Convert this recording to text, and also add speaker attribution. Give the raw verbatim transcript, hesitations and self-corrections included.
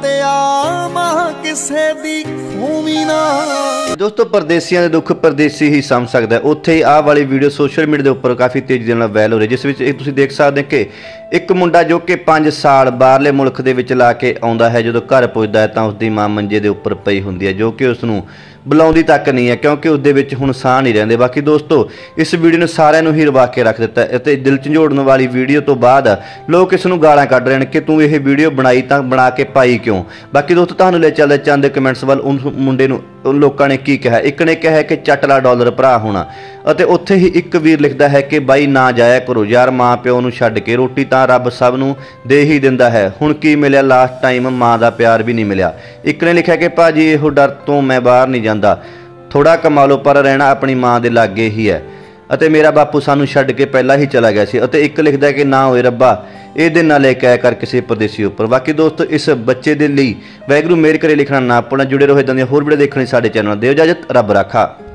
Speaker 1: ते आवां किसे दी खूवी ना।
Speaker 2: दोस्तों परदेसियां दे दुख परदेसी ही समझ सकदा है। उत्थे ही आह वाली वीडियो सोशल मीडिया के उपर काफ़ी तेजी दे नाल वायरल हो रही, जिस विच तुसीं देख सकदे कि एक मुंडा जो कि पाँच साल बाहरले मुल्क दे विच ला के आउंदा है, जदों घर पुजदा है तां उसदी मां मंजे दे उपर पई हुंदी है, जो कि उसनूं बुलाउंदी तक नहीं है क्योंकि उसदे विच हुण साह नहीं रहिंदे। बाकी दोस्तों इस वीडियो ने सारिਆਂ ਨੂੰ ही रवा के रख दिता है ते दिल झंझोड़न वाली वीडियो तो बाद लोग इस नूं गालां कढ रहे हैं कि तू ये वीडियो बनाई तां बना के पाई क्यों। बाकी दोस्तों तुहानूं ले चलदे चंद कमेंट्स वाल उन मुंडे नूं लोगों ने की कहा। एक ने कहा कि चटला डॉलर भरा होना, ਅਤੇ ਉੱਥੇ ही एक वीर लिखता है कि बाई ना जाया करो यार, माँ प्यो नूं छड्ड के रोटी तां रब सब नूं दे ही दिंदा है, हुण की मिलिया लास्ट टाइम माँ का प्यार भी नहीं मिलिया। एक ने लिखा कि भाजी इहो डर तो मैं बाहर नहीं जाता, थोड़ा कमा लो पर रहना अपनी माँ के लागे ही है, ਅਤੇ मेरा बापू सानू छड्ड के पहला ही चला गया सी। ਅਤੇ एक लिखता है कि ना होए रब्बा ये दिन ना लेके आया कर किसी परदेसी उपर। बाकी दोस्तों इस बच्चे के लिए वाहिगुरू मेहर करे लिखना ना भुलना। जुड़े रहो इदां दी होर वीडियो देखने साडे चैनल। दिओ इजाजत, रब राखा।